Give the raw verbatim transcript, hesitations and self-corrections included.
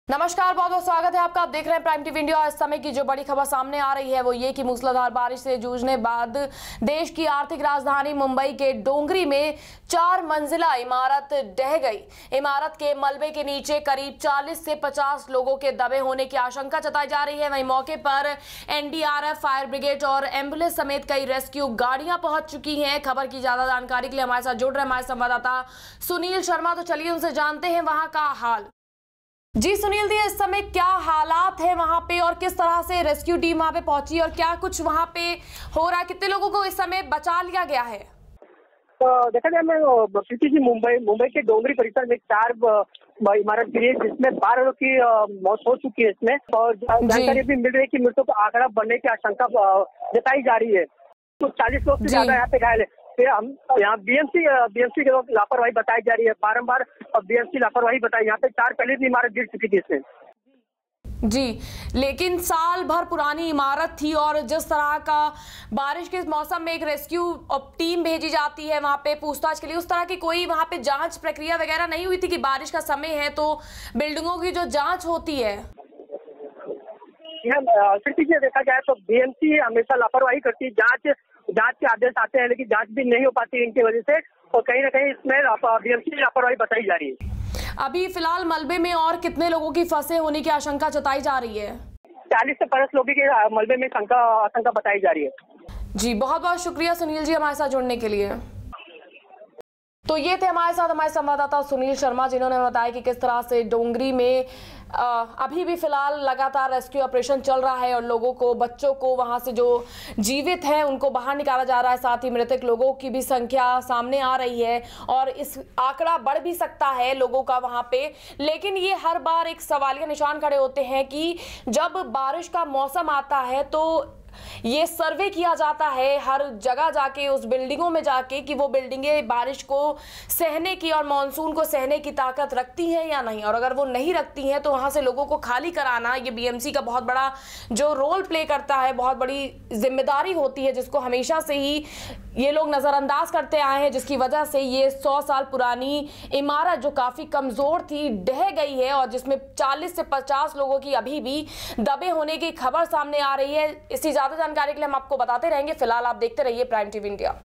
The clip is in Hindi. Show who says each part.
Speaker 1: नमस्कार, बहुत बहुत स्वागत है आपका। आप देख रहे हैं प्राइम टीवी इंडिया। इस समय की जो बड़ी खबर सामने आ रही है वो ये कि मूसलाधार बारिश से जूझने बाद देश की आर्थिक राजधानी मुंबई के डोंगरी में चार मंजिला इमारत ढह गई। इमारत के मलबे के नीचे करीब चालीस से पचास लोगों के दबे होने की आशंका जताई जा रही है। वहीं मौके पर एनडीआरएफ, फायर ब्रिगेड और एम्बुलेंस समेत कई रेस्क्यू गाड़ियां पहुंच चुकी हैं। खबर की ज्यादा जानकारी के लिए हमारे साथ जुड़ रहे हमारे संवाददाता सुनील शर्मा। तो चलिए उनसे जानते हैं वहां का हाल। जी सुनील जी, इस समय क्या हालात है वहां पे और किस तरह से रेस्क्यू टीम वहां पे पहुंची और क्या कुछ वहां पे हो रहा है? कितने लोगों को इस समय बचा लिया गया है?
Speaker 2: तो देखा जाए, मैं सिटी की मुंबई मुंबई के डोंगरी परिसर में चार इमारत गिरी है जिसमें बारह लोगों की मौत हो चुकी है इसमें, और जानकारी भी मिल रही है कि मृतकों का आंकड़ा बढ़ने की आशंका जताई जा रही है। तो चालीस लोग से ज्यादा यहाँ पे घायल है। हम यहाँ बीएमसी बीएमसी के लोग लापरवाही बताई जा रही है, बारम्बार बीएमसी लापरवाही बताई। यहाँ पे चार पहले भी इमारत गिर चुकी थी इसमें।
Speaker 1: जी, लेकिन साल भर पुरानी इमारत थी और जिस तरह का बारिश के मौसम में एक रेस्क्यू टीम भेजी जाती है वहां पे पूछताछ के लिए, उस तरह की कोई वहां पे जांच प्रक्रिया वगैरह नहीं हुई थी कि बारिश का समय है तो बिल्डिंगों की जो जांच होती है?
Speaker 2: देखा जाए तो बीएमसी हमेशा लापरवाही करती है। जांच जांच के आदेश आते हैं लेकिन जांच भी नहीं हो पाती इनकी वजह से, और कहीं ना कहीं इसमें बीएमसी की लापरवाही बताई जा रही है।
Speaker 1: अभी फिलहाल मलबे में और कितने लोगों की फंसे होने की आशंका जताई जा रही है?
Speaker 2: चालीस से पचास लोगों के मलबे में शंका आशंका बताई जा रही है।
Speaker 1: जी, बहुत बहुत शुक्रिया सुनील जी हमारे साथ जुड़ने के लिए। तो ये थे हमारे साथ हमारे संवाददाता सुनील शर्मा, जिन्होंने बताया कि किस तरह से डोंगरी में आ, अभी भी फिलहाल लगातार रेस्क्यू ऑपरेशन चल रहा है और लोगों को, बच्चों को वहां से जो जीवित हैं उनको बाहर निकाला जा रहा है। साथ ही मृतक लोगों की भी संख्या सामने आ रही है और इस आंकड़ा बढ़ भी सकता है लोगों का वहां पे। लेकिन ये हर बार एक सवालिया निशान खड़े होते हैं कि जब बारिश का मौसम आता है तो ये सर्वे किया जाता है हर जगह जाके, उस बिल्डिंगों में जाके, कि वो बिल्डिंगें बारिश को सहने की और मानसून को सहने की ताकत रखती हैं या नहीं। और अगर वो नहीं रखती हैं तो वहां से लोगों को खाली कराना ये बीएमसी का बहुत बड़ा जो रोल प्ले करता है, बहुत बड़ी जिम्मेदारी होती है, जिसको हमेशा से ही ये लोग नजरअंदाज करते आए हैं, जिसकी वजह से ये सौ साल पुरानी इमारत जो काफी कमजोर थी ढह गई है और जिसमें चालीस से पचास लोगों की अभी भी दबे होने की खबर सामने आ रही है। इसी ज्यादा जानकारी के लिए हम आपको बताते रहेंगे। फिलहाल आप देखते रहिए प्राइम टीवी इंडिया।